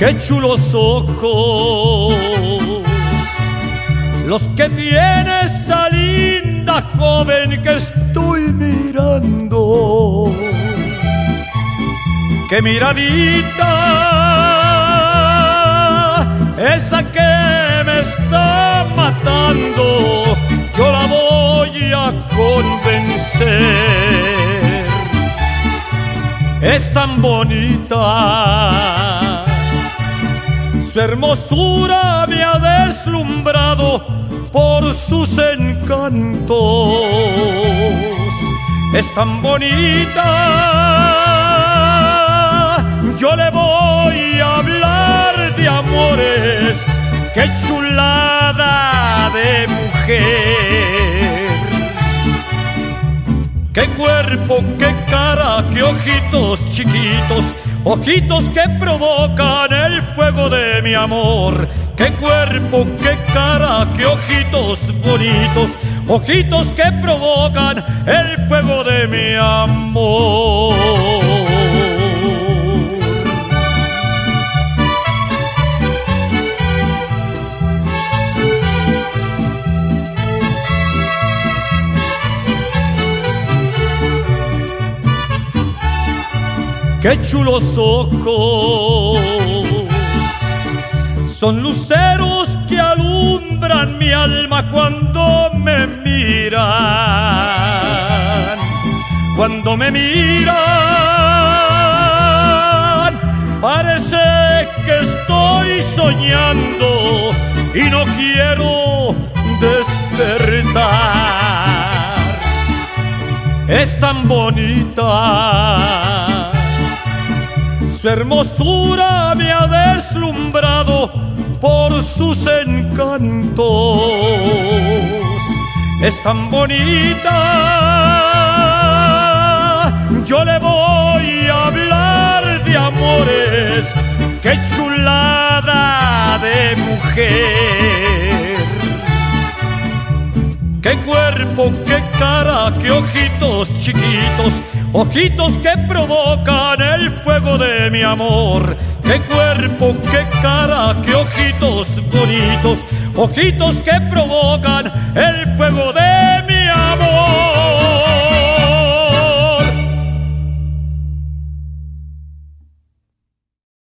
Qué chulos ojos los que tiene esa linda joven que estoy mirando. Qué miradita esa que me está matando, yo la voy a convencer. Es tan bonita, su hermosura me ha deslumbrado por sus encantos. Es tan bonita, yo le voy a hablar de amores. Qué chulada de mujer. Qué cuerpo, qué cara, qué ojitos chiquitos, ojitos que provocan el fuego de mi amor. Qué cuerpo, qué cara, qué ojitos bonitos, ojitos que provocan el fuego de mi amor. Qué chulos ojos, son luceros que alumbran mi alma cuando me miran. Cuando me miran, parece que estoy soñando y no quiero despertar. Es tan bonita, su hermosura me ha deslumbrado por sus encantos. Es tan bonita, yo le voy a hablar de amores. Qué chulada de mujer. Qué cuerpo, qué cara, qué ojitos chiquitos, ojitos que provocan el fuego de mi amor. Qué cuerpo, qué cara, qué ojitos bonitos, ojitos que provocan el fuego de